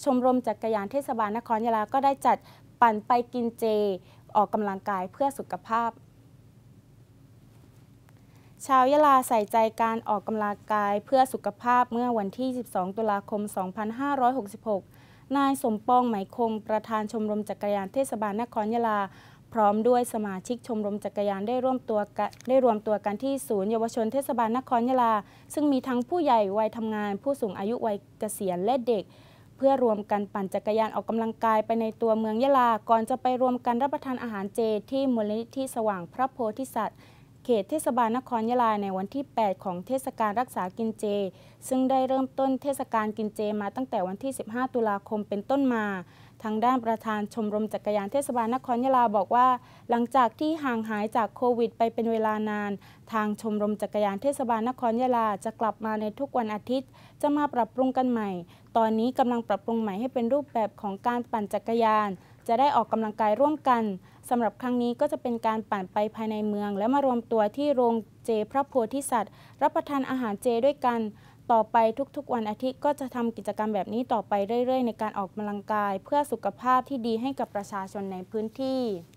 ชมรมจักรยานเทศบาลนครยะลาก็ได้จัดปั่นไปกินเจออกกำลังกายเพื่อสุขภาพชาวยะลาใส่ใจการออกกำลังกายเพื่อสุขภาพเมื่อวันที่ 12 ตุลาคม 2566 นายสมปองไหมคงประธานชมรมจักรยานเทศบาลนครยะลาพร้อมด้วยสมาชิกชมรมจักรยานได้รวมตัวกันที่ศูนย์เยาวชนเทศบาลนครยะลาซึ่งมีทั้งผู้ใหญ่วัยทำงานผู้สูงอายุวัยเกษียณและเด็กเพื่อรวมกันปั่นจักรยานออกกำลังกายไปในตัวเมืองยะลาก่อนจะไปรวมกันรับประทานอาหารเจที่มูลนิธิสว่างพระโพธิสัตว์เขตเทศบาลนครยะลาในวันที่ 8 ของเทศกาลรักษากินเจซึ่งได้เริ่มต้นเทศกาลกินเจมาตั้งแต่วันที่ 15 ตุลาคมเป็นต้นมาทางด้านประธานชมรมจักรยานเทศบาลนครยะลาบอกว่าหลังจากที่ห่างหายจากโควิดไปเป็นเวลานานทางชมรมจักรยานเทศบาลนครยะลาจะกลับมาในทุกวันอาทิตย์จะมาปรับปรุงกันใหม่ตอนนี้กำลังปรับปรุงใหม่ให้เป็นรูปแบบของการปั่นจักรยานจะได้ออกกำลังกายร่วมกันสำหรับครั้งนี้ก็จะเป็นการปั่นไปภายในเมืองและมารวมตัวที่โรงเจพระโพธิสัตว์รับประทานอาหารเจด้วยกันต่อไปทุกๆวันอาทิตย์ก็จะทำกิจกรรมแบบนี้ต่อไปเรื่อยๆในการออกกำลังกายเพื่อสุขภาพที่ดีให้กับประชาชนในพื้นที่